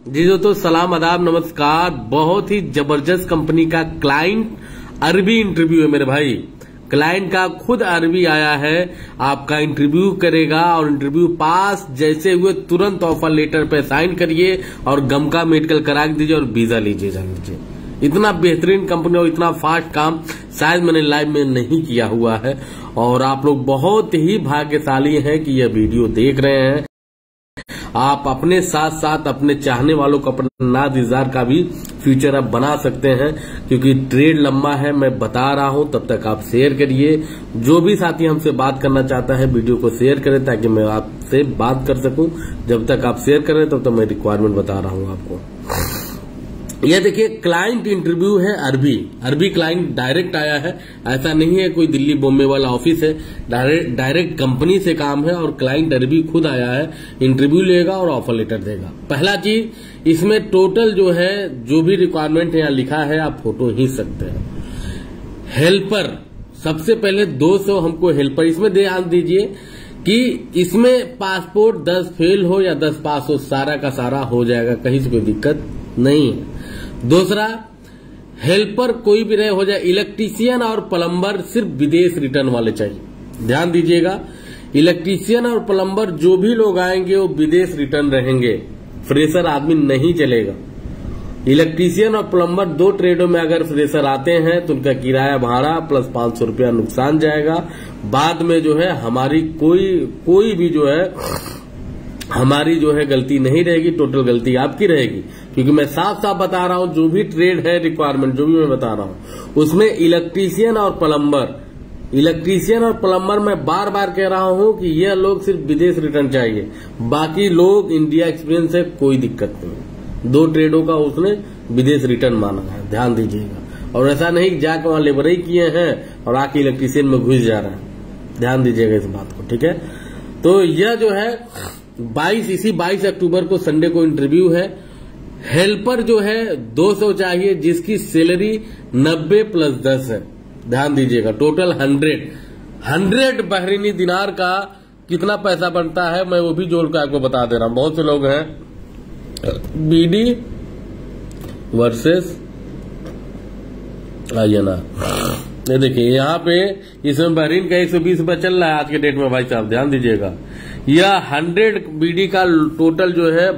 जी दोस्तों, सलाम आदाब नमस्कार। बहुत ही जबरदस्त कंपनी का क्लाइंट अरबी इंटरव्यू है मेरे भाई। क्लाइंट का खुद अरबी आया है, आपका इंटरव्यू करेगा और इंटरव्यू पास जैसे हुए तुरंत ऑफर लेटर पे साइन करिए और गमका मेडिकल करा दीजिए और वीजा लीजिए जा लीजिए। इतना बेहतरीन कंपनी और इतना फास्ट काम शायद मैंने लाइव में नहीं किया हुआ है और आप लोग बहुत ही भाग्यशाली हैं कि यह वीडियो देख रहे हैं। आप अपने साथ साथ अपने चाहने वालों को अपना नाज़-इज़्ज़ार का भी फ्यूचर आप बना सकते हैं, क्योंकि ट्रेड लंबा है, मैं बता रहा हूं। तब तक आप शेयर करिए। जो भी साथी हमसे बात करना चाहता है वीडियो को शेयर करें ताकि मैं आपसे बात कर सकूं। जब तक आप शेयर करें तब तक मैं रिक्वायरमेंट बता रहा हूं आपको। यह देखिए, क्लाइंट इंटरव्यू है अरबी क्लाइंट डायरेक्ट आया है। ऐसा नहीं है कोई दिल्ली बॉम्बे वाला ऑफिस है, डायरेक्ट कंपनी से काम है और क्लाइंट अरबी खुद आया है। इंटरव्यू लेगा और ऑफर लेटर देगा। पहला चीज, इसमें टोटल जो है जो भी रिक्वायरमेंट यहाँ लिखा है आप फोटो ही सकते हैं। हेल्पर सबसे पहले 200 हमको हेल्पर, इसमें ध्यान दीजिए कि इसमें पासपोर्ट 10 फेल हो या 10 पास हो, सारा का सारा हो जाएगा, कहीं से कोई दिक्कत नहीं है। दूसरा, हेल्पर कोई भी रहे हो जाए। इलेक्ट्रीशियन और प्लम्बर सिर्फ विदेश रिटर्न वाले चाहिए, ध्यान दीजिएगा। इलेक्ट्रीशियन और प्लम्बर जो भी लोग आएंगे वो विदेश रिटर्न रहेंगे, फ्रेशर आदमी नहीं चलेगा। इलेक्ट्रीशियन और प्लम्बर 2 ट्रेडों में अगर फ्रेशर आते हैं तो उनका किराया भाड़ा प्लस 500 रुपया नुकसान जाएगा। बाद में जो है हमारी कोई भी जो है हमारी जो है गलती नहीं रहेगी, टोटल गलती आपकी रहेगी। क्योंकि मैं साफ साफ बता रहा हूं, जो भी ट्रेड है रिक्वायरमेंट जो भी मैं बता रहा हूं उसमें इलेक्ट्रीशियन और प्लम्बर मैं बार बार कह रहा हूं कि ये लोग सिर्फ विदेश रिटर्न चाहिए, बाकी लोग इंडिया एक्सपीरियंस है, कोई दिक्कत नहीं। 2 ट्रेडों का उसने विदेश रिटर्न माना है, ध्यान दीजिएगा। और ऐसा नहीं जाके वहां लेबर ही किए हैं और आके इलेक्ट्रीशियन में घुस जा रहा है, ध्यान दीजिएगा इस बात को, ठीक है। तो यह जो है 22 अक्टूबर को संडे को इंटरव्यू है। हेल्पर जो है 200 चाहिए, जिसकी सैलरी 90 प्लस 10 है, ध्यान दीजिएगा। टोटल 100 बहरीनी दिनार का कितना पैसा बनता है मैं वो भी जोड़ कर आपको बता दे रहा हूं। बहुत से लोग हैं बीडी वर्सेस आईएनआर, ये देखिए यहाँ पे इसमें बहरीन का 120 रुपया चल रहा है आज के डेट में भाई साहब, ध्यान दीजिएगा। यह 100 बीडी का टोटल जो है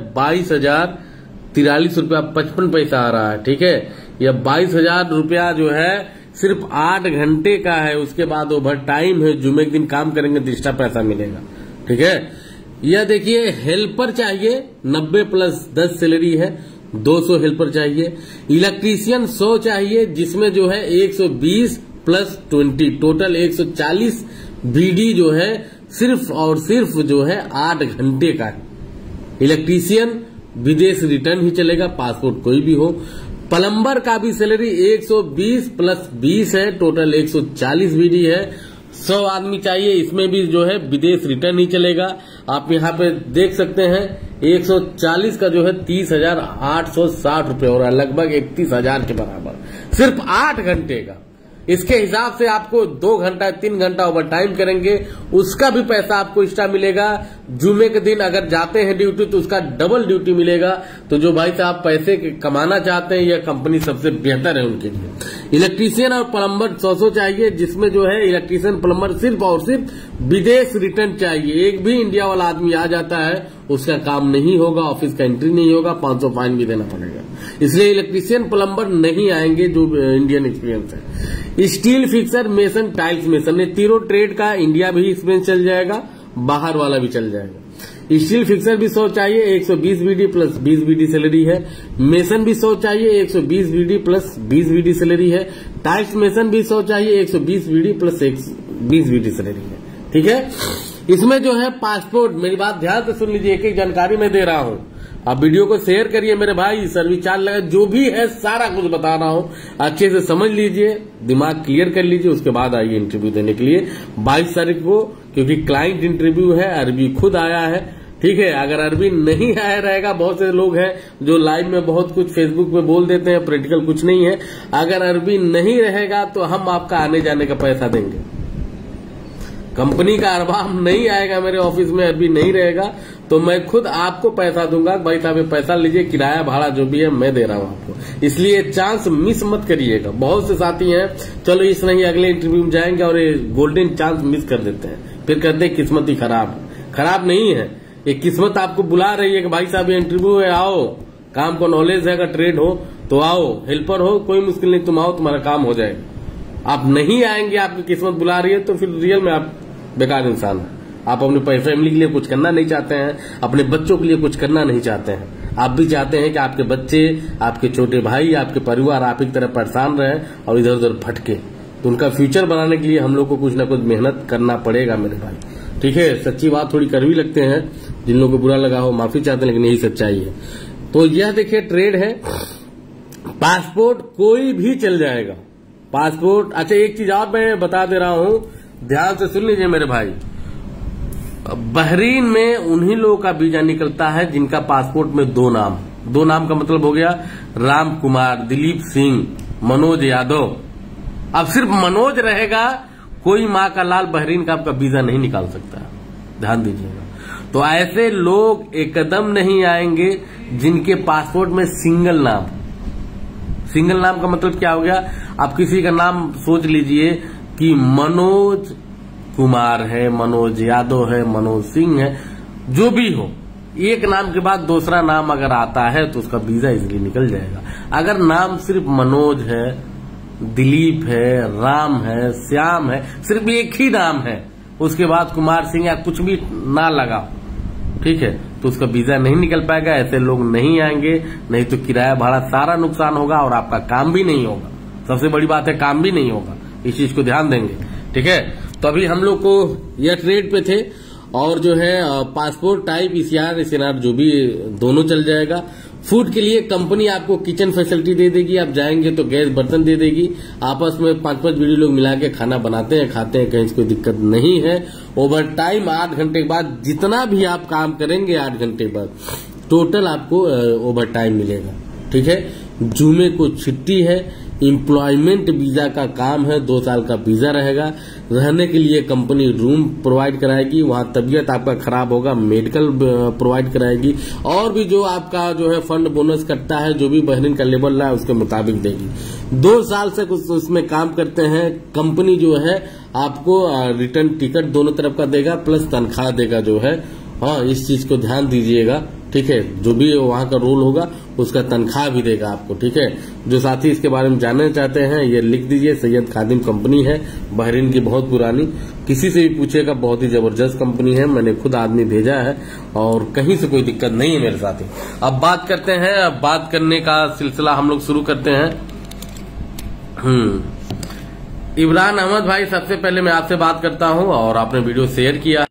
22,043 रुपया 55 पैसा आ रहा है, ठीक है। यह 22,000 रुपया जो है सिर्फ 8 घंटे का है, उसके बाद ओवर टाइम है, जुमे के दिन काम करेंगे तो एक्स्ट्रा पैसा मिलेगा, ठीक है। यह देखिए, हेल्पर चाहिए 90 प्लस 10 सैलरी है, 200 हेल्पर चाहिए। इलेक्ट्रीशियन 100 चाहिए, जिसमें जो है 120 प्लस 20 टोटल 140 बीडी जो है सिर्फ और सिर्फ जो है 8 घंटे का है। इलेक्ट्रीशियन विदेश रिटर्न ही चलेगा, पासपोर्ट कोई भी हो। प्लम्बर का भी सैलरी 120 प्लस 20 है, टोटल 140 बीडी है। 100 आदमी चाहिए, इसमें भी जो है विदेश रिटर्न ही चलेगा। आप यहाँ पे देख सकते हैं 140 का जो है 30,860 रुपये और लगभग 31,000 के बराबर, सिर्फ 8 घंटे का। इसके हिसाब से आपको 2 घंटा 3 घंटा ओवर टाइम करेंगे, उसका भी पैसा आपको एक्स्ट्रा मिलेगा। जुमे के दिन अगर जाते हैं ड्यूटी तो उसका डबल ड्यूटी मिलेगा। तो जो भाई साहब पैसे कमाना चाहते हैं, यह कंपनी सबसे बेहतर है उनके लिए। इलेक्ट्रीशियन और प्लम्बर 100 चाहिए, जिसमें जो है इलेक्ट्रीशियन प्लम्बर सिर्फ और सिर्फ विदेश रिटर्न चाहिए। एक भी इंडिया वाला आदमी आ जाता है उसका काम नहीं होगा, ऑफिस का एंट्री नहीं होगा, 500 फाइन भी देना पड़ेगा। इसलिए इलेक्ट्रीशियन प्लम्बर नहीं आएंगे जो इंडियन एक्सपीरियंस है। Steel fixer, mason, tiles mason, ये तीनों ट्रेड का इंडिया भी एक्सपीरियंस चल जाएगा, बाहर वाला भी चल जाएगा। स्टील फिक्सर भी 100 चाहिए, 120 बीडी प्लस 20 बीडी सैलरी है। मेसन भी 100 चाहिए, 120 बीडी प्लस 20 बीडी सैलरी है। टाइल्स मेसन भी 100 चाहिए, 120 बीडी प्लस 20 बीडी सैलरी है, ठीक है। इसमें जो है पासपोर्ट, मेरी बात ध्यान से सुन लीजिए, एक एक जानकारी मैं दे रहा हूं। आप वीडियो को शेयर करिए मेरे भाई, सर्विस चार्ज लगा जो भी है सारा कुछ बता रहा हूं, अच्छे से समझ लीजिए, दिमाग क्लियर कर लीजिए, उसके बाद आइए इंटरव्यू देने के लिए 22 तारीख को। क्योंकि क्लाइंट इंटरव्यू है, अरबी खुद आया है, ठीक है। अगर अरबी नहीं आया रहेगा, बहुत से लोग हैं जो लाइव में बहुत कुछ फेसबुक पे बोल देते हैं, प्रैक्टिकल कुछ नहीं है। अगर अरबी नहीं रहेगा तो हम आपका आने जाने का पैसा देंगे। कंपनी का अरबाम नहीं आएगा, मेरे ऑफिस में अरबी नहीं रहेगा तो मैं खुद आपको पैसा दूंगा, भाई साहब ये पैसा लीजिए, किराया भाड़ा जो भी है मैं दे रहा हूँ आपको। इसलिए चांस मिस मत करिएगा। बहुत से साथी हैं चलो इस नहीं अगले इंटरव्यू में जाएंगे और ये गोल्डन चांस मिस कर देते हैं, फिर कहते हैं किस्मत ही खराब नहीं है। ये किस्मत आपको बुला रही है कि भाई साहब ये इंटरव्यू है, आओ, काम को नॉलेज है, अगर ट्रेड हो तो आओ, हेल्पर हो, कोई मुश्किल नहीं, तुम आओ, तुम्हारा काम हो जाएगा। आप नहीं आएंगे, आपकी किस्मत बुला रही है, तो फिर रियल में आप बेकार इंसान है। आप अपने फैमिली के लिए कुछ करना नहीं चाहते हैं, अपने बच्चों के लिए कुछ करना नहीं चाहते हैं। आप भी चाहते हैं कि आपके बच्चे, आपके छोटे भाई, आपके परिवार आप ही की तरह परेशान रहे और इधर उधर भटके। तो उनका फ्यूचर बनाने के लिए हम लोग को कुछ ना कुछ मेहनत करना पड़ेगा मेरे भाई, ठीक है। सच्ची बात थोड़ी कड़वी लगते हैं, जिन लोगों को बुरा लगा हो माफी चाहते हैं, लेकिन यही सच्चाई है। तो यह देखिए ट्रेड है। पासपोर्ट कोई भी चल जाएगा, पासपोर्ट। अच्छा एक चीज और मैं बता दे रहा हूं, ध्यान से सुन लीजिए मेरे भाई। बहरीन में उन्हीं लोगों का वीजा निकलता है जिनका पासपोर्ट में दो नाम का मतलब हो गया राम कुमार, दिलीप सिंह, मनोज यादव। अब सिर्फ मनोज रहेगा, कोई माँ का लाल बहरीन का आपका वीजा नहीं निकाल सकता, ध्यान दीजिएगा। तो ऐसे लोग एकदम नहीं आएंगे जिनके पासपोर्ट में सिंगल नाम का मतलब क्या हो गया। आप किसी का नाम सोच लीजिए कि मनोज कुमार है, मनोज यादव है, मनोज सिंह है, जो भी हो, एक नाम के बाद दूसरा नाम अगर आता है तो उसका वीजा इजीली निकल जाएगा। अगर नाम सिर्फ मनोज है, दिलीप है, राम है, श्याम है, सिर्फ एक ही नाम है, उसके बाद कुमार सिंह या कुछ भी ना लगा, ठीक है, तो उसका वीजा नहीं निकल पाएगा। ऐसे लोग नहीं आएंगे, नहीं तो किराया भाड़ा सारा नुकसान होगा और आपका काम भी नहीं होगा। सबसे बड़ी बात है काम भी नहीं होगा, इस चीज को ध्यान देंगे, ठीक है। तो अभी हम लोग को यह ट्रेड पे थे और जो है पासपोर्ट टाइप ईसीआर जो भी दोनों चल जाएगा। फूड के लिए कंपनी आपको किचन फैसिलिटी दे देगी, आप जाएंगे तो गैस बर्तन दे देगी, आपस में 5-5 वीडियो लोग मिला के खाना बनाते हैं, खाते हैं, कहीं से कोई दिक्कत नहीं है। ओवर टाइम 8 घंटे के बाद जितना भी आप काम करेंगे 8 घंटे बाद टोटल आपको ओवर टाइम मिलेगा, ठीक है। जुमे को छुट्टी है, एम्प्लॉयमेंट वीजा का काम है, 2 साल का वीजा रहेगा। रहने के लिए कंपनी रूम प्रोवाइड कराएगी, वहां तबीयत आपका खराब होगा मेडिकल प्रोवाइड कराएगी, और भी जो आपका जो है फंड बोनस कटता है, जो भी बहरीन का लेवल रहा है उसके मुताबिक देगी। 2 साल से कुछ उसमें काम करते हैं, कंपनी जो है आपको रिटर्न टिकट दोनों तरफ का देगा, प्लस तनख्वाह देगा जो है। हाँ, इस चीज को ध्यान दीजिएगा, ठीक है। जो भी वहां का रोल होगा उसका तनख्वाह भी देगा आपको, ठीक है। जो साथी इसके बारे में जानना चाहते हैं ये लिख दीजिए, सैयद खादिम कंपनी है, बहरीन की बहुत पुरानी, किसी से भी पूछेगा, बहुत ही जबरदस्त कंपनी है, मैंने खुद आदमी भेजा है और कहीं से कोई दिक्कत नहीं है मेरे साथी। अब बात करते हैं, अब बात करने का सिलसिला हम लोग शुरू करते हैं। इमरान अहमद भाई, सबसे पहले मैं आपसे बात करता हूं और आपने वीडियो शेयर किया।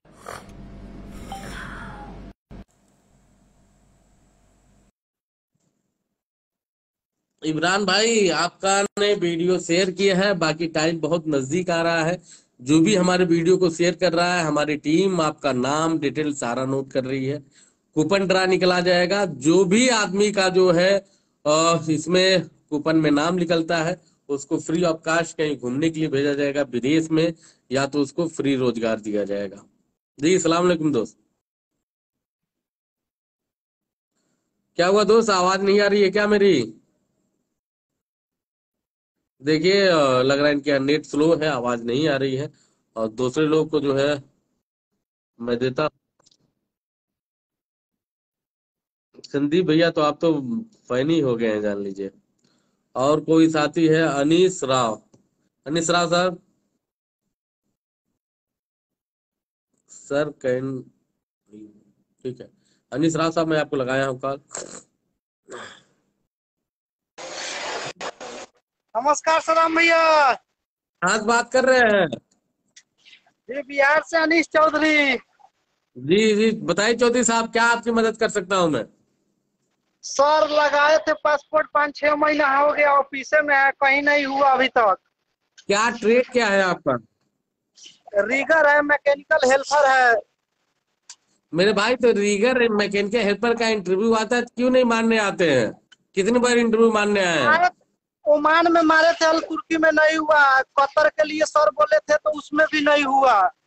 इमरान भाई आपका ने वीडियो शेयर किया है, बाकी टाइम बहुत नजदीक आ रहा है। जो भी हमारे वीडियो को शेयर कर रहा है, हमारी टीम आपका नाम डिटेल सारा नोट कर रही है। कूपन ड्रा निकला जाएगा, जो भी आदमी का जो है इसमें कूपन में नाम निकलता है उसको फ्री ऑफ कास्ट कहीं घूमने के लिए भेजा जाएगा विदेश में, या तो उसको फ्री रोजगार दिया जाएगा। जी अस्सलाम वालेकुम दोस्त। क्या हुआ दोस्त, आवाज नहीं आ रही है क्या मेरी? देखिए लग रहा है इनके नेट स्लो है, आवाज नहीं आ रही है। और दूसरे लोग को जो है मैं देता। संदीप भैया तो आप तो फैन ही हो गए हैं जान लीजिए। और कोई साथी है? Anees Rao, Anees Rao sir, sir can, ठीक है अनीस राव साहब, मैं आपको लगाया हूँ कॉल। नमस्कार सलाम भैया। आज बात कर रहे हैं जी बिहार से अनीश चौधरी। जी जी, बताइए चौधरी साहब, क्या आपकी मदद कर सकता हूँ मैं? सर लगाए थे पासपोर्ट, 5-6 महीना हो गया, ऑफिस में है, कहीं नहीं हुआ अभी तक। क्या ट्रेड क्या है आपका? रीगर है, मैकेनिकल हेल्पर है। मेरे भाई तो रीगर मैकेनिकल हेल्पर का इंटरव्यू आता है, क्यों नहीं मानने आते हैं? कितनी बार इंटरव्यू मानने आए हैं? ओमान में मारे थे, अल तुर्की में नहीं हुआ, कतर के लिए सर बोले थे तो उसमें भी नहीं हुआ।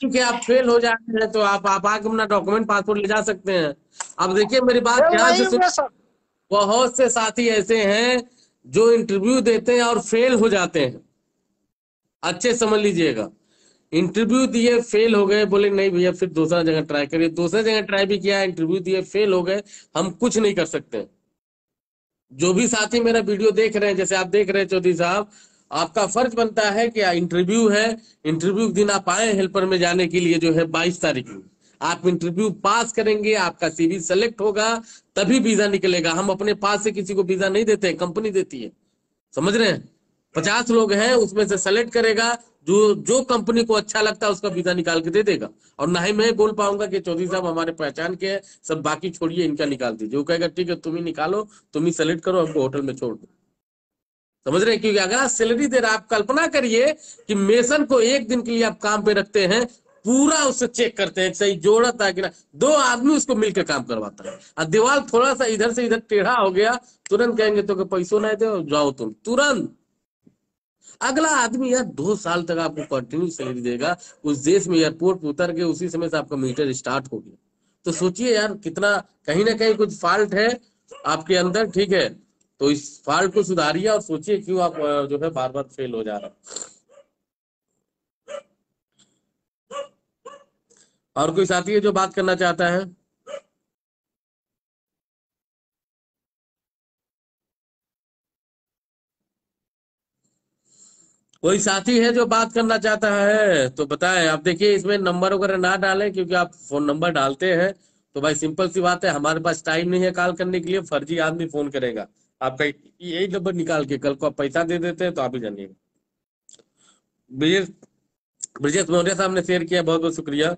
क्योंकि आप फेल हो जाते हैं तो आप आके अपना डॉक्यूमेंट पासपोर्ट ले जा सकते हैं। अब देखिए मेरी बात फेल ध्यान से नहीं सुन। हुए सर। बहुत से साथी ऐसे हैं जो इंटरव्यू देते हैं और फेल हो जाते हैं। अच्छे समझ लीजिएगा, इंटरव्यू दिए फेल हो गए, बोले नहीं भैया फिर दूसरा जगह ट्राई करिए। दूसरा जगह ट्राई भी किया, इंटरव्यू दिए फेल हो गए, हम कुछ नहीं कर सकते। जो भी साथी मेरा वीडियो देख रहे हैं, जैसे आप देख रहे हैं चौधरी साहब, आपका फर्ज बनता है कि इंटरव्यू है, इंटरव्यू के दिन आप आए हेल्पर में जाने के लिए, जो है 22 तारीख को आप इंटरव्यू पास करेंगे, आपका सीवी सेलेक्ट होगा, तभी वीजा निकलेगा। हम अपने पास से किसी को वीजा नहीं देते, कंपनी देती है। समझ रहे हैं? 50 लोग हैं, उसमें से सेलेक्ट करेगा, जो जो कंपनी को अच्छा लगता है उसका वीजा निकाल के दे देगा। और ना ही मैं बोल पाऊंगा कि चौधरी साहब हमारे पहचान के हैं, सब बाकी छोड़िए, इनका निकाल दीजिए। वो कहेगा ठीक है तुम ही निकालो, तुम ही सेलेक्ट करो, हमको होटल में छोड़ दो। समझ रहे हैं? क्योंकि अगर आप सैलरी दे रहे, आप कल्पना करिए कि मेसन को एक दिन के लिए आप काम पे रखते हैं, पूरा उससे चेक करते हैं सही जोड़ा था कि ना, 2 आदमी उसको मिलकर काम करवाता है। और दीवार थोड़ा सा इधर से इधर टेढ़ा हो गया, तुरंत कहेंगे तो पैसों नहीं दो, जाओ तुम तुरंत। अगला आदमी यार 2 साल तक आपको कंटिन्यू सैलरी देगा, उस देश में एयरपोर्ट पे उतर के उसी समय से आपका मीटर स्टार्ट हो गया। तो सोचिए यार कितना कहीं ना कहीं कुछ फॉल्ट है आपके अंदर, ठीक है? तो इस फॉल्ट को सुधारिए और सोचिए क्यों आप जो है बार बार फेल हो जा रहे हैं। और कोई साथी है जो बात करना चाहता है? कोई साथी है जो बात करना चाहता है तो बताएं। आप देखिए इसमें नंबर वगैरह ना डालें, क्योंकि आप फोन नंबर डालते हैं तो भाई सिंपल सी बात है, हमारे पास टाइम नहीं है कॉल करने के लिए, फर्जी आदमी फोन करेगा आपका यही नंबर निकाल के, कल को आप पैसा दे देते हैं तो आप ही जानिएगा। ब्रिजेश ब्रिजेश मौर्य साहब ने शेयर किया, बहुत बहुत शुक्रिया।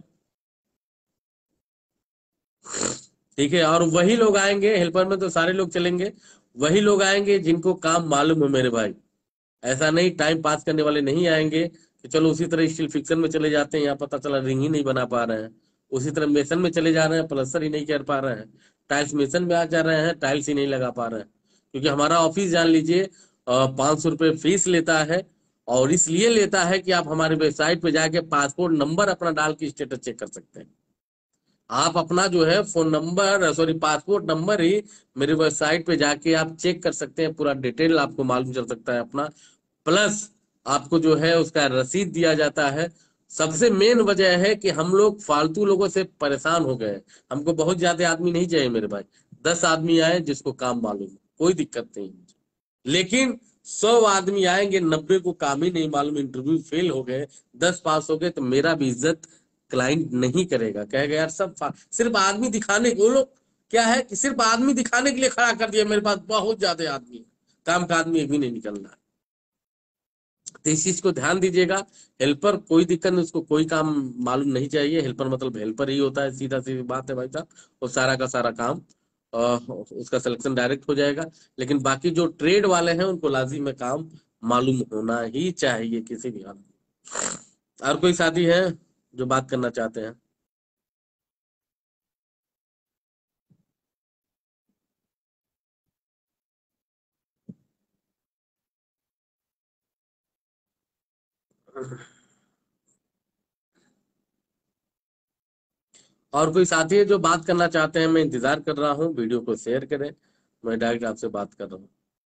ठीक है, और वही लोग आएंगे हेल्पर में, तो सारे लोग चलेंगे, वही लोग आएंगे जिनको काम मालूम है मेरे भाई। ऐसा नहीं टाइम पास करने वाले नहीं आएंगे कि चलो उसी तरह स्टील फिक्शन में चले जाते हैं, यहाँ पता चला रिंग ही नहीं बना पा रहे हैं, उसी तरह मेसन में चले जा रहे हैं, प्लस्तर ही नहीं कर पा रहे हैं, टाइल्स मेसन में आ जा रहे हैं, टाइल्स ही नहीं लगा पा रहे हैं। क्योंकि हमारा ऑफिस जान लीजिए 500 रुपये फीस लेता है, और इसलिए लेता है कि आप हमारे वेबसाइट पे जाके पासपोर्ट नंबर अपना डाल के स्टेटस चेक कर सकते हैं। आप अपना जो है phone number, sorry passport number ही मेरी वेबसाइट पे जाके आप चेक कर सकते हैं, पूरा डिटेल आपको मालूम चल सकता है अपना। प्लस आपको जो है उसका रसीद दिया जाता है। सबसे मेन वजह है कि हम लोग फालतू लोगों से परेशान हो गए। हमको बहुत ज्यादा आदमी नहीं चाहिए मेरे भाई, 10 आदमी आए जिसको काम मालूम है, कोई दिक्कत नहीं मुझे। लेकिन 100 आदमी आएंगे, 90 को काम ही नहीं मालूम, इंटरव्यू फेल हो गए, 10 पास हो गए, तो मेरा भी इज्जत क्लाइंट नहीं करेगा, कहेगा यार सब सिर्फ आदमी दिखाने, वो लोग क्या है कि सिर्फ आदमी दिखाने के लिए खड़ा कर दिया, मेरे पास बहुत ज्यादा आदमी है, काम का आदमी एक भी नहीं निकल रहा है। तो इस चीज को ध्यान दीजिएगा। हेल्पर कोई दिक्कत नहीं, उसको कोई काम मालूम नहीं चाहिए, हेल्पर मतलब हेल्पर ही होता है, सीधा सी बात है भाई साहब। और सारा का सारा काम उसका सिलेक्शन डायरेक्ट हो जाएगा। लेकिन बाकी जो ट्रेड वाले हैं उनको लाजिम है काम मालूम होना ही चाहिए किसी भी हाल में। और कोई साथी है जो बात करना चाहते हैं? और कोई साथी है जो बात करना चाहते हैं? मैं इंतजार कर रहा हूँ, वीडियो को शेयर करें, मैं डायरेक्ट आपसे बात कर रहा हूँ।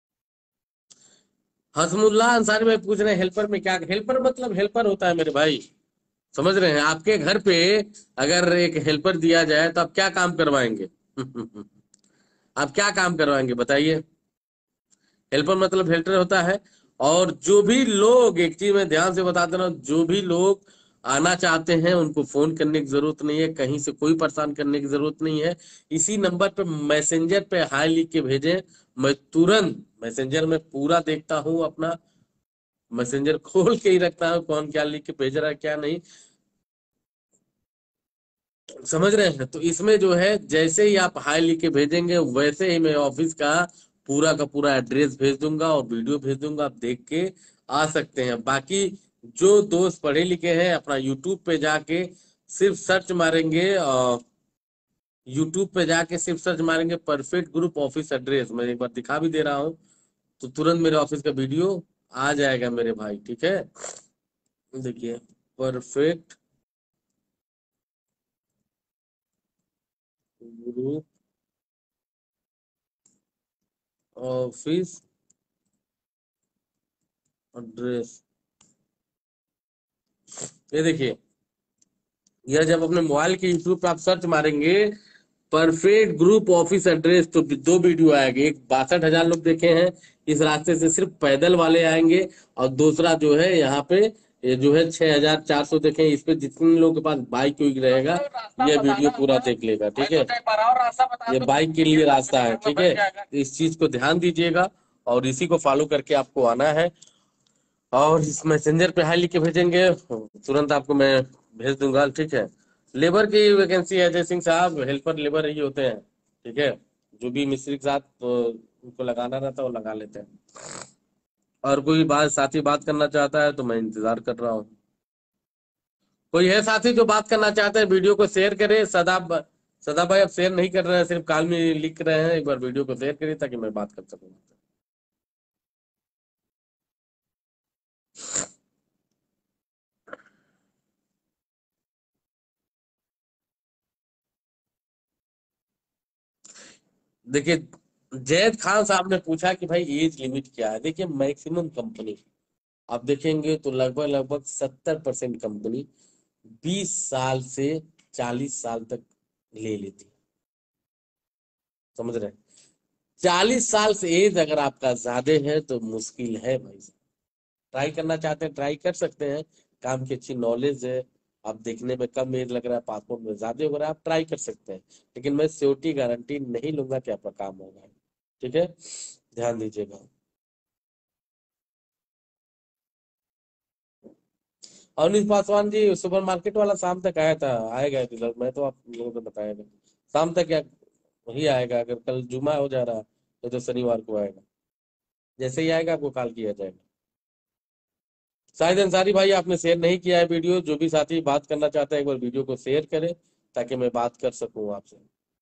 हसमुल्ला अंसारी भाई पूछ रहे हैं हेल्पर में क्या, हेल्पर मतलब हेल्पर होता है मेरे भाई, समझ रहे हैं? आपके घर पे अगर एक हेल्पर दिया जाए तो आप क्या काम करवाएंगे? आप क्या काम करवाएंगे बताइए? हेल्पर मतलब हेल्पर होता है। और जो भी लोग, एक चीज मैं ध्यान से बता दे रहा हूँ, जो भी लोग आना चाहते हैं उनको फोन करने की जरूरत नहीं है, कहीं से कोई परेशान करने की जरूरत नहीं है। इसी नंबर पे मैसेंजर पे हाई लिख के भेजें, मैं तुरंत मैसेंजर में पूरा देखता हूँ, अपना मैसेंजर खोल के ही रखता हूँ कौन क्या लिख के भेज रहा है क्या नहीं। समझ रहे हैं? तो इसमें जो है जैसे ही आप हाई लिख के भेजेंगे, वैसे ही मैं ऑफिस का पूरा एड्रेस भेज दूंगा और वीडियो भेज दूंगा, आप देख के आ सकते हैं। बाकी जो दोस्त पढ़े लिखे हैं अपना यूट्यूब पे जाके सिर्फ सर्च मारेंगे, यूट्यूब पे जाके सिर्फ सर्च मारेंगे परफेक्ट ग्रुप ऑफिस एड्रेस, मैं एक बार दिखा भी दे रहा हूँ, तो तुरंत मेरे ऑफिस का वीडियो आ जाएगा मेरे भाई, ठीक है? देखिए परफेक्ट ग्रुप ऑफिस एड्रेस। ये देखिए, यह जब अपने मोबाइल के यूट्यूब पे आप सर्च मारेंगे परफेक्ट ग्रुप ऑफिस एड्रेस, तो दो वीडियो आएंगे। एक 62,000 लोग देखे हैं इस रास्ते से, सिर्फ पैदल वाले आएंगे। और दूसरा जो है यहाँ पे, ये जो है 6,400 देखे हैं। इस पे जितने लोगों के पास बाइक वाइक रहेगा ये वीडियो पूरा देख लेगा, ठीक है। ये बाइक के लिए रास्ता है, ठीक है। इस चीज को ध्यान दीजिएगा और इसी को फॉलो करके आपको आना है। और इस मैसेंजर पे हाई लिख के भेजेंगे, तुरंत आपको मैं भेज दूंगा, ठीक है। लेबर की वैकेंसी है जय सिंह साहब, हेल्पर लेबर ही होते हैं, ठीक है। जो भी मिस्त्री के साथ तो उनको लगाना रहता है वो लगा लेते हैं। और कोई बात साथी बात करना चाहता है तो मैं इंतजार कर रहा हूँ। कोई है साथी जो बात करना चाहते हैं, वीडियो को शेयर करें। सदा भाई अब शेयर नहीं कर रहे हैं, सिर्फ कॉल में लिख रहे हैं। एक बार वीडियो को शेयर करिए ताकि मैं बात कर सकूँ। देखिए, जैद खान साहब ने पूछा कि भाई एज लिमिट क्या है। देखिए, मैक्सिमम कंपनी आप देखेंगे तो लगभग लगभग 70% कंपनी 20 साल से 40 साल तक ले लेती है, समझ रहे हैं। 40 साल से एज अगर आपका ज्यादा है तो मुश्किल है भाई साहब। ट्राई करना चाहते हैं ट्राई कर सकते हैं, काम की अच्छी नॉलेज है। आप देखने में कम एज लग रहा है, पासपोर्ट में ज्यादा हो रहा है, आप ट्राई कर सकते हैं। लेकिन मैं श्योरिटी गारंटी नहीं लूंगा कि आपका काम होगा, ठीक है। ध्यान दीजिएगा। अवनीश पासवान जी, सुपर मार्केट वाला शाम तक आया था, आएगा रिजल्ट, मैं तो आप लोगों को बताया था शाम तक या वही आएगा। अगर कल जुमा हो जा रहा तो शनिवार को आएगा। जैसे ही आएगा आपको कॉल किया जाएगा। शाहिद अंसारी भाई, आपने शेयर नहीं किया है वीडियो। जो भी साथी बात करना चाहता है एक बार वीडियो को शेयर करे ताकि मैं बात कर सकूं आपसे।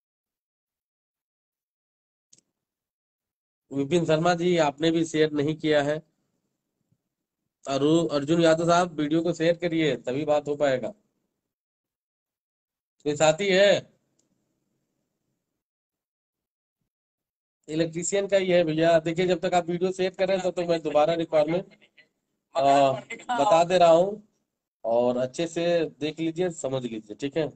विपिन शर्मा जी, आपने भी शेयर नहीं किया है। अर्जुन यादव साहब, वीडियो को शेयर करिए तभी बात हो पाएगा। कोई साथी है? इलेक्ट्रीशियन का ही है भैया। देखिए, जब तक आप वीडियो शेयर कर रहे हैं तब तक मैं दोबारा रिक्वायरमेंट बता दे रहा हूँ। और अच्छे से देख लीजिए, समझ लीजिए, ठीक है।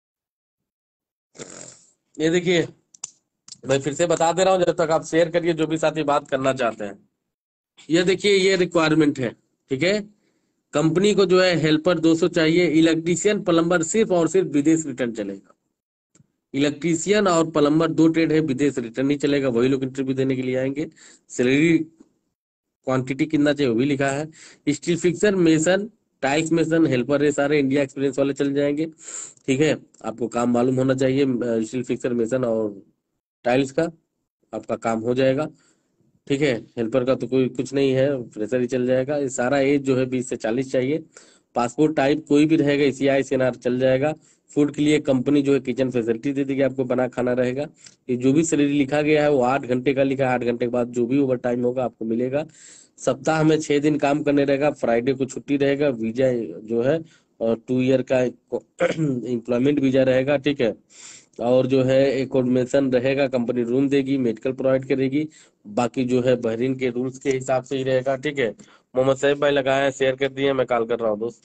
ये देखिए, मैं फिर से बता दे रहा हूँ, जब तक आप शेयर करिए जो भी साथी बात करना चाहते हैं। ये देखिए, ये रिक्वायरमेंट है, ठीक है। कंपनी को जो है हेल्पर 200 चाहिए। इलेक्ट्रीशियन प्लम्बर सिर्फ और सिर्फ विदेश रिटर्न चलेगा। इलेक्ट्रीशियन और प्लम्बर दो ट्रेड है, विदेश रिटर्न नहीं चलेगा। वही लोग इंटरव्यू देने के लिए आएंगे। सैलरी क्वांटिटी कितना चाहिए वो भी लिखा है। Steel fixer, mason, tiles mason, helper, ये सारे इंडिया एक्सपीरियंस वाले चल जाएंगे, ठीक है। आपको काम मालूम होना चाहिए स्टील फिक्सर, मेसन और टाइल्स का, आपका काम हो जाएगा, ठीक है। हेल्पर का तो कोई कुछ नहीं है, फ्रेशर ही चल जाएगा। ये सारा एज जो है 20 से 40 चाहिए। पासपोर्ट टाइप कोई भी रहेगा, ECI CNR चल जाएगा। फूड के लिए कंपनी जो है किचन फैसिलिटी दे देगी, आपको बना खाना रहेगा। ये जो भी सैलरी लिखा गया है वो 8 घंटे का लिखा है। 8 घंटे के बाद जो भी ओवर टाइम होगा आपको मिलेगा। सप्ताह में 6 दिन काम करने रहेगा, फ्राइडे को छुट्टी रहेगा। वीजा जो है और 2 ईयर का एम्प्लॉयमेंट वीजा रहेगा, ठीक है। और जो है एकोमोडेशन रहेगा, कंपनी रूम देगी, मेडिकल प्रोवाइड करेगी। बाकी जो है बहरीन के रूल्स के हिसाब से ही रहेगा, ठीक है। मोहम्मद सैफ भाई लगाए हैं, शेयर कर दिए, मैं कॉल कर रहा हूँ दोस्त।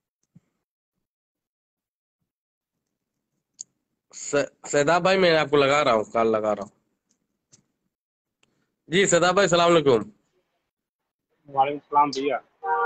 सैदाब भाई, मैं आपको लगा रहा हूँ, कॉल लगा रहा हूँ। जी सैदाब भाई, सलाम अलैकुम। वालेकुम सलाम भैया।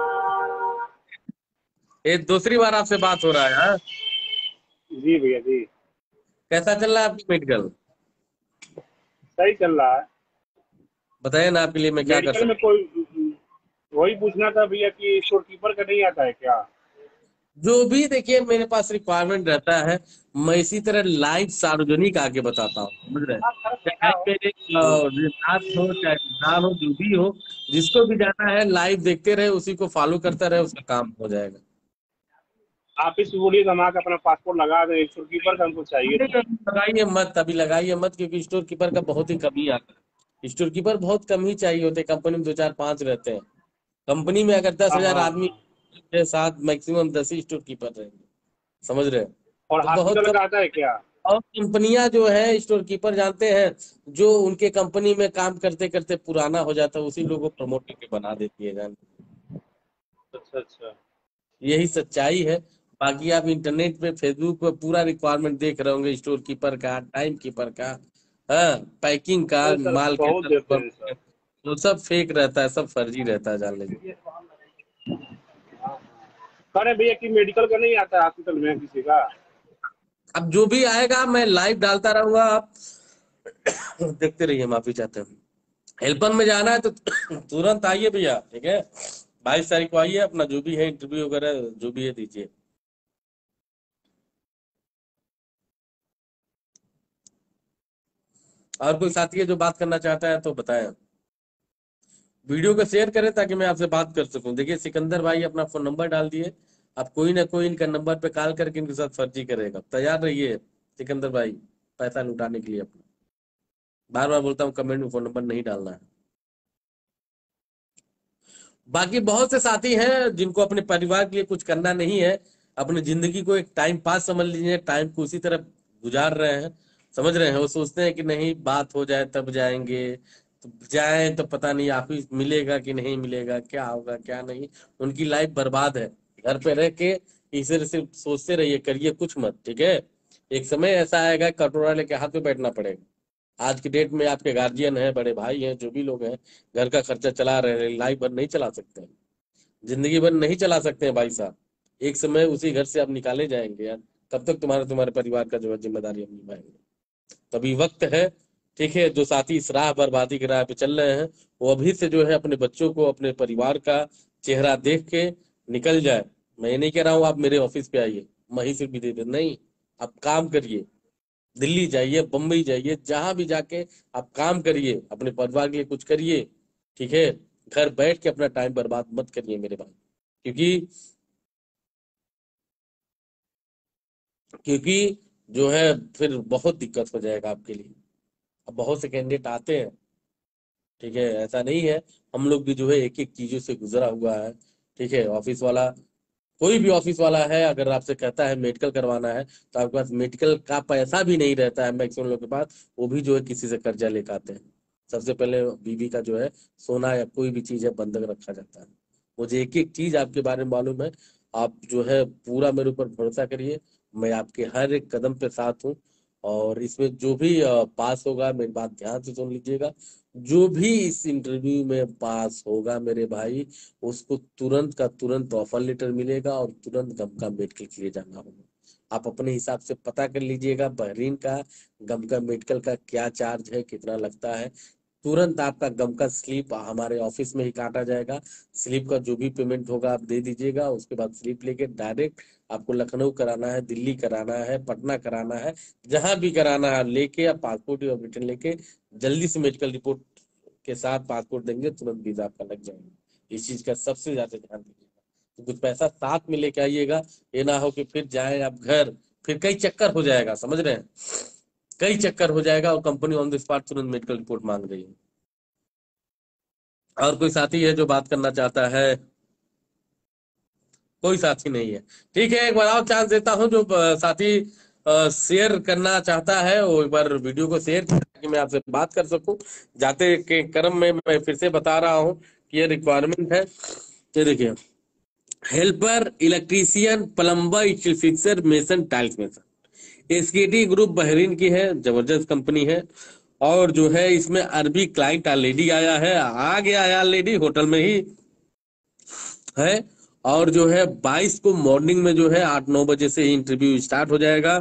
ये दूसरी बार आपसे बात हो रहा है, हाँ? जी भैया जी। कैसा चल रहा है आपकी मेडिकल? सही चल रहा है। बताइए ना, आपके लिए मैं क्या कर मेडिकल में सकता कोई वही पूछना था भैया कि स्टोर कीपर का नहीं आता है क्या? हूँ। जो भी देखिए मेरे पास रिक्वायरमेंट रहता है, मैं इसी तरह लाइव सार्वजनिक आगे बताता हूँ, समझ रहे हैं। चाहे मेरे रात हो चाहे इंसान हो, जो भी हो, जिसको भी जाना है लाइव देखते रहे, उसी को फॉलो करता रहे, उसका काम हो जाएगा। आप इस बोलिए, हम आके अपना पासपोर्ट लगा दें। स्टोर कीपर का हमको चाहिए अभी था। लगाइए मत, अभी लगाइए मत, क्योंकि स्टोर कीपर का बहुत ही कम ही आता है। स्टोर कीपर बहुत कम ही चाहिए होते, कंपनी में 2 4 5 रहते हैं। कंपनी में अगर दस हाँ हजार हाँ आदमी हाँ। के साथ मैक्सिमम 10 ही स्टोर कीपर रहेंगे, समझ रहे हैं। और तो बहुत हॉस्पिटल कम। का आता है क्या? और कंपनियां जो है स्टोर कीपर जानते हैं, जो उनके कंपनी में काम करते करते पुराना हो जाता है उसी लोगों को प्रमोट करके बना देती है जान। अच्छा अच्छा। यही सच्चाई है। बाकी आप इंटरनेट पे फेसबुक पे पूरा रिक्वायरमेंट देख रहे होंगे स्टोर कीपर का, टाइम कीपर का, हाँ, पैकिंग का, अरे सर माल के बहुत देते अंदर हैं सर। वो सब फेक रहता है, सब फर्जी रहता है जान लीजिए। अरे भैया कि मेडिकल का नहीं आता है हॉस्पिटल में किसी का? अब जो भी आएगा मैं लाइव डालता रहूंगा, आप देखते रहिए, माफी चाहते हैं। हेल्पर में जाना है तो तुरंत आइए भैया, ठीक है, 22 तारीख को आइए, अपना जो भी है इंटरव्यू वगैरह जो भी है दीजिए। और कोई साथी है जो बात करना चाहता है तो बताएं। वीडियो को शेयर करें ताकि मैं आपसे बात कर सकूं। देखिए सिकंदर भाई अपना फोन नंबर डाल दिए, अब कोई ना कोई इनका नंबर पे कॉल करके इनके साथ फर्जी करेगा, तैयार रहिए सिकंदर भाई पैसा लुटाने के लिए अपना। बार बार बोलता हूँ कमेंट में फोन नंबर नहीं डालना है। बाकी बहुत से साथी हैं जिनको अपने परिवार के लिए कुछ करना नहीं है, अपनी जिंदगी को एक टाइम पास समझ लीजिए, टाइम को उसी तरह गुजार रहे हैं, समझ रहे हैं। वो सोचते हैं कि नहीं बात हो जाए तब जाएंगे, तो जाएं तो पता नहीं ऑफिस मिलेगा कि नहीं मिलेगा, क्या होगा क्या नहीं। उनकी लाइफ बर्बाद है। घर पे रह के इस तरह से सोचते रहिए, करिए कुछ मत, ठीक है। एक समय ऐसा आएगा कटोरा लेके हाथ में बैठना पड़ेगा। आज की डेट में आपके गार्जियन है, बड़े भाई हैं, जो भी लोग हैं, घर का खर्चा चला रहे हैं, लाइफ भर नहीं चला सकते हैं, जिंदगी भर नहीं चला सकते हैं भाई साहब। एक समय उसी घर से आप निकाले जाएंगे यार, तब तक तुम्हारे तुम्हारे परिवार का जो है जिम्मेदारी हम निभाएंगे। तभी वक्त है, ठीक है। जो साथी इस राह बर्बादी की राह पे चल रहे हैं, वो अभी से जो है अपने बच्चों को, अपने परिवार का चेहरा देख के निकल जाए। मैं ये नहीं कह रहा हूँ आप मेरे ऑफिस पे आइए, वहीं से भी दे दे, नहीं, आप काम करिए, दिल्ली जाइए, बम्बई जाइए, जहां भी जाके आप काम करिए, अपने परिवार के लिए कुछ करिए, ठीक है। घर बैठ के अपना टाइम बर्बाद मत करिए मेरे भाई, क्योंकि क्योंकि जो है फिर बहुत दिक्कत हो जाएगा आपके लिए। अब बहुत से कैंडिडेट आते हैं, ठीक है, ऐसा नहीं है, हम लोग भी जो है एक एक चीजों से गुजरा हुआ है, ठीक है। ऑफिस वाला, कोई भी ऑफिस वाला है, अगर आपसे कहता है मेडिकल करवाना है तो आपके पास मेडिकल का पैसा भी नहीं रहता है मैक्सिमम लोगों के पास, वो भी जो है किसी से कर्जा लेकर आते हैं। सबसे पहले बीवी का जो है सोना या कोई भी चीज है बंधक रखा जाता है। मुझे एक एक चीज आपके बारे में मालूम है। आप जो है पूरा मेरे ऊपर भरोसा करिए, मैं आपके हर एक कदम पे साथ हूँ। और इसमें जो भी पास होगा, मेरी बात ध्यान से सुन लीजिएगा, जो भी इस इंटरव्यू में पास होगा मेरे भाई, उसको तुरंत का तुरंत ऑफर लेटर मिलेगा और तुरंत गम का मेडिकल के लिए जाना होगा। आप अपने हिसाब से पता कर लीजिएगा बहरीन का गम का मेडिकल का क्या चार्ज है, कितना लगता है। तुरंत आपका गम का स्लिप हमारे ऑफिस में ही काटा जाएगा। स्लिप का जो भी पेमेंट होगा आप दे दीजिएगा, उसके बाद स्लिप लेके डायरेक्ट आपको लखनऊ कराना है, दिल्ली कराना है, पटना कराना है, जहां भी कराना है लेके, आप पासपोर्ट या रिटर्न लेके जल्दी से मेडिकल रिपोर्ट के साथ पासपोर्ट देंगे, तुरंत वीजा आपका लग जाएगा। इस चीज का सबसे ज्यादा ध्यान दीजिएगा, तो कुछ पैसा साथ में लेके आइएगा। ये ना हो कि फिर जाए आप घर, फिर कई चक्कर हो जाएगा, समझ रहे हैं, कई चक्कर हो जाएगा और कंपनी ऑन द स्पॉट तुरंत मेडिकल रिपोर्ट मांग रही है। और कोई साथी है जो बात करना चाहता है? कोई साथी नहीं है, ठीक है। एक बार और चांस देता हूँ, जो साथी शेयर करना चाहता है वो एक बार वीडियो को शेयर करें ताकि मैं आपसे बात कर सकूं। जाते के क्रम में मैं फिर से बता रहा हूँ कि ये रिक्वायरमेंट है। ये देखिए, helper, electrician, plumber, steel fixer, mason, tiles mason, SKT group Bahrain की है, जबरदस्त कंपनी है। और जो है इसमें अरबी क्लाइंट ऑलरेडी आया है, आ गया है ऑलरेडी, होटल में ही है। और जो है 22 को मॉर्निंग में जो है 8-9 बजे से इंटरव्यू स्टार्ट हो जाएगा,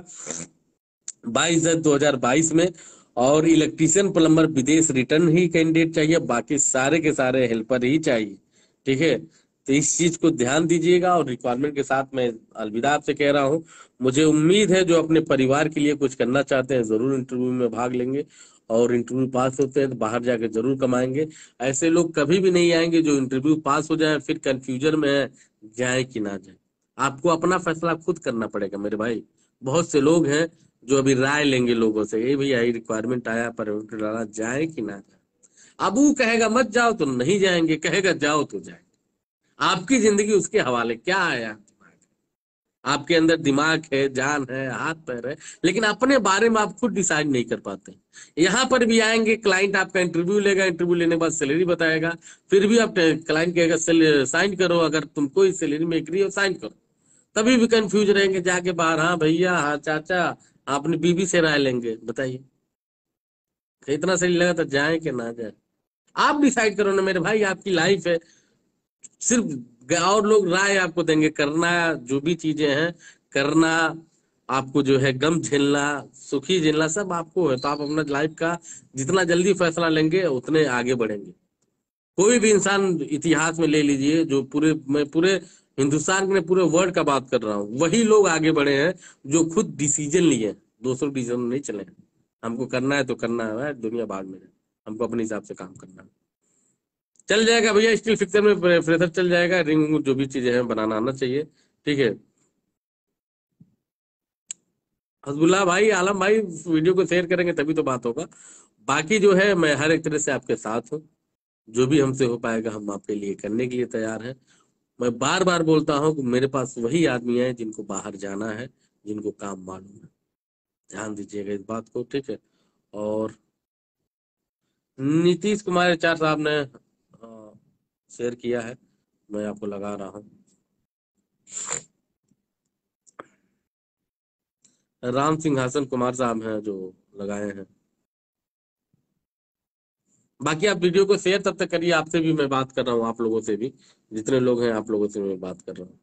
22/10/2022 में। और इलेक्ट्रीशियन प्लम्बर विदेश रिटर्न ही कैंडिडेट चाहिए, बाकी सारे के सारे हेल्पर ही चाहिए, ठीक है। तो इस चीज को ध्यान दीजिएगा और रिक्वायरमेंट के साथ मैं अलविदा आपसे कह रहा हूँ। मुझे उम्मीद है जो अपने परिवार के लिए कुछ करना चाहते हैं जरूर इंटरव्यू में भाग लेंगे, और इंटरव्यू पास होते हैं तो बाहर जाकर जरूर कमाएंगे। ऐसे लोग कभी भी नहीं आएंगे जो इंटरव्यू पास हो जाए फिर कंफ्यूजन में है जाए कि ना जाए। आपको अपना फैसला खुद करना पड़ेगा मेरे भाई। बहुत से लोग हैं जो अभी राय लेंगे लोगों से, ये भैया रिक्वायरमेंट आया पर डाला जाए कि ना जाए। अब वो कहेगा मत जाओ तो नहीं जाएंगे, कहेगा जाओ तो जाए। आपकी जिंदगी उसके हवाले, क्या आया। आपके अंदर दिमाग है, जान है, हाथ पैर है, लेकिन अपने बारे में आप खुद डिसाइड नहीं कर पाते। यहाँ पर भी आएंगे, क्लाइंट आपका इंटरव्यू लेगा, इंटरव्यू लेने के बाद सैलरी बताएगा, फिर भी आप क्लाइंट कहेगा साइन करो, अगर तुमको इस सैलरी में एग्री हो साइन करो, तभी भी कंफ्यूज रहेंगे जाके बाहर। हाँ भैया, हाँ चाचा, अपनी बीबी से राय लेंगे, बताइए इतना सही लगा तो जाए कि ना जाए। आप डिसाइड करो ना मेरे भाई, आपकी लाइफ है। सिर्फ और लोग राय आपको देंगे, करना जो भी चीजें हैं करना, आपको जो है गम झेलना, सुखी झेलना, सब आपको है। तो आप अपना लाइफ का जितना जल्दी फैसला लेंगे उतने आगे बढ़ेंगे। कोई भी इंसान इतिहास में ले लीजिए, जो मैं पूरे हिंदुस्तान में पूरे वर्ल्ड का बात कर रहा हूँ, वही लोग आगे बढ़े हैं जो खुद डिसीजन लिए हैं, दूसरों डिसीजन नहीं चले हैं। हमको करना है तो करना है भाई, दुनिया बाद में है, हमको अपने हिसाब से काम करना है। चल जाएगा भैया, स्टील फिक्सर में फ्रेशर चल जाएगा, रिंग जो भी चीजें हैं बनाना आना चाहिए, ठीक है। हसबुल्ला भाई, आलम भाई, वीडियो को शेयर करेंगे तभी तो बात होगा। बाकी जो है मैं हर एक तरह से आपके साथ हूँ, जो भी हमसे हो पाएगा हम आपके लिए करने के लिए तैयार हैं। मैं बार बार बोलता हूँ कि मेरे पास वही आदमी है जिनको बाहर जाना है, जिनको काम मालूम है। ध्यान दीजिएगा इस बात को, ठीक है। और नीतीश कुमार एचआर साहब ने शेयर किया है, मैं आपको लगा रहा हूँ। राम सिंहासन कुमार साहब हैं जो लगाए हैं। बाकी आप वीडियो को शेयर तब तक करिए, आपसे भी मैं बात कर रहा हूँ, आप लोगों से भी, जितने लोग हैं आप लोगों से मैं बात कर रहा हूँ।